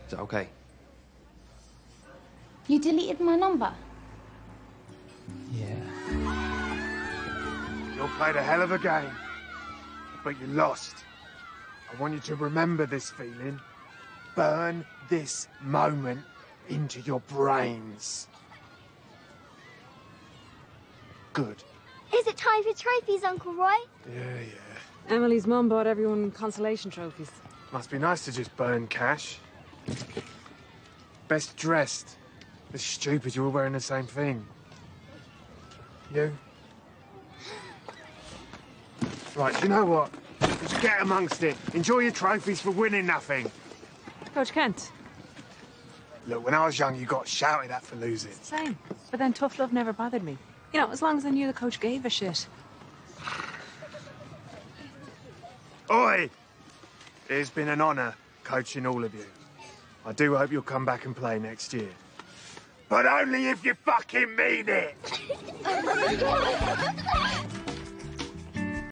Is that okay? You deleted my number? Yeah. You played a hell of a game, but you lost. I want you to remember this feeling. Burn this moment into your brains. Good. Is it time for trophies, Uncle Roy? Yeah. Emily's mum bought everyone consolation trophies. Must be nice to just burn cash. Best dressed. It's stupid you're all wearing the same thing. You? Right, you know what? Just get amongst it. Enjoy your trophies for winning nothing. Coach Kent. Look, when I was young, you got shouted at for losing. Same. But then tough love never bothered me. You know, as long as I knew the coach gave a shit. Oi! It's been an honour coaching all of you. I do hope you'll come back and play next year. But only if you fucking mean it!